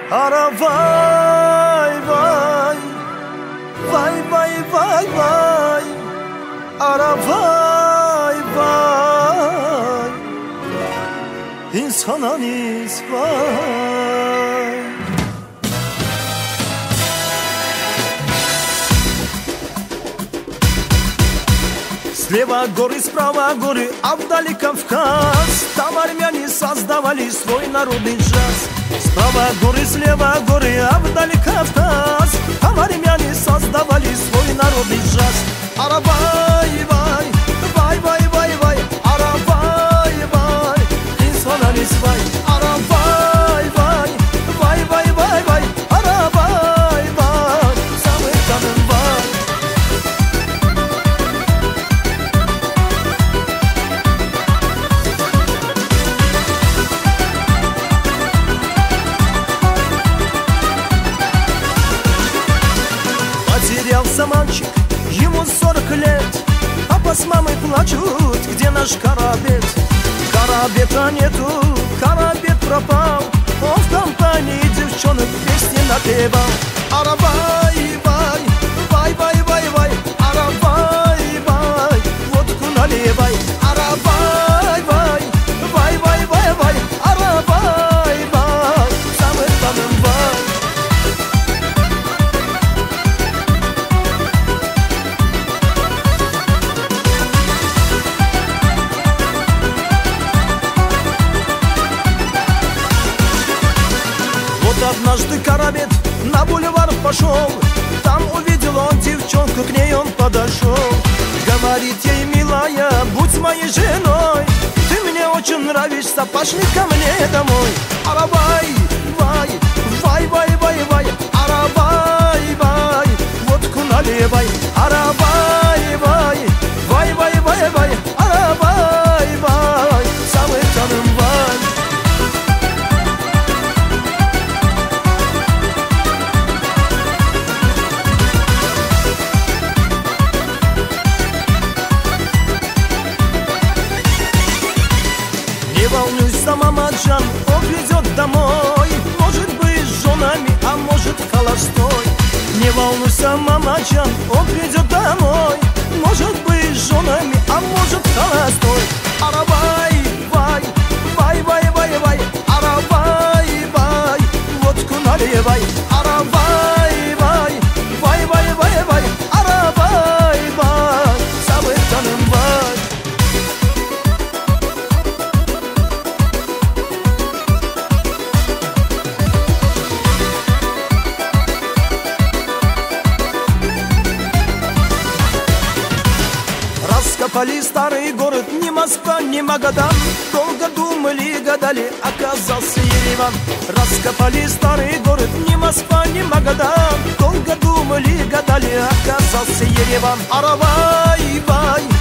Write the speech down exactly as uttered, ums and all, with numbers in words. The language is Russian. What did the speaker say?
Ara vay vay, vay vay vay vay, ara vay vay, insana nis vay. Слева горы, справа горы, а вдали Кавказ. Там армяне создавали свой народный джаз. Справа горы, слева горы, а вдали Кавказ. Там армяне создавали свой народный джаз. Ара вай вай, вай вай вай вай, ара вай вай, инсана nis вай. Ара вай вай, вай вай вай вай, ара вай вай, самый канен вай. Потерялся мальчик, ему сорок лет, папа с мамой плачут, где наш карабет? Карабета нету, карабет пропал, он в компании девчонок песни напевал. Ара вай вай, вай вай вай вай, ара вай вай, водку наливай. Ара вай вай, вай вай вай вай, ара вай вай, самый канен вай. Однажды карабет на бульвар пошел, там увидел он девчонку, к ней он подошел. Говорит ей: милая, будь моей женой, ты мне очень нравишься, пошли ко мне домой. Ара вай вай, вай вай вай вай, ара вай вай, водку наливай. Ара вай вай, вай вай вай вай, ара вай вай, самый канен вай. Не волнуйся, мамаджан, он придет домой, может быть с женами, а может холостой. Не волнуйся, мамаджан, он придет домой, может быть с женами, а может холостой. Ара вай вай, вай вай вай вай, ара вай вай, водку наливай. Ара вай вай, вай вай вай вай, ара вай вай, самый канен вай. Раскопали старый город, ни Москва, ни Магадан. Долго думали, гадали, оказался Ереван. Раскопали старый город, ни Москва, ни Магадан. Долго думали, гадали, оказался Ереван. Ара вай вай,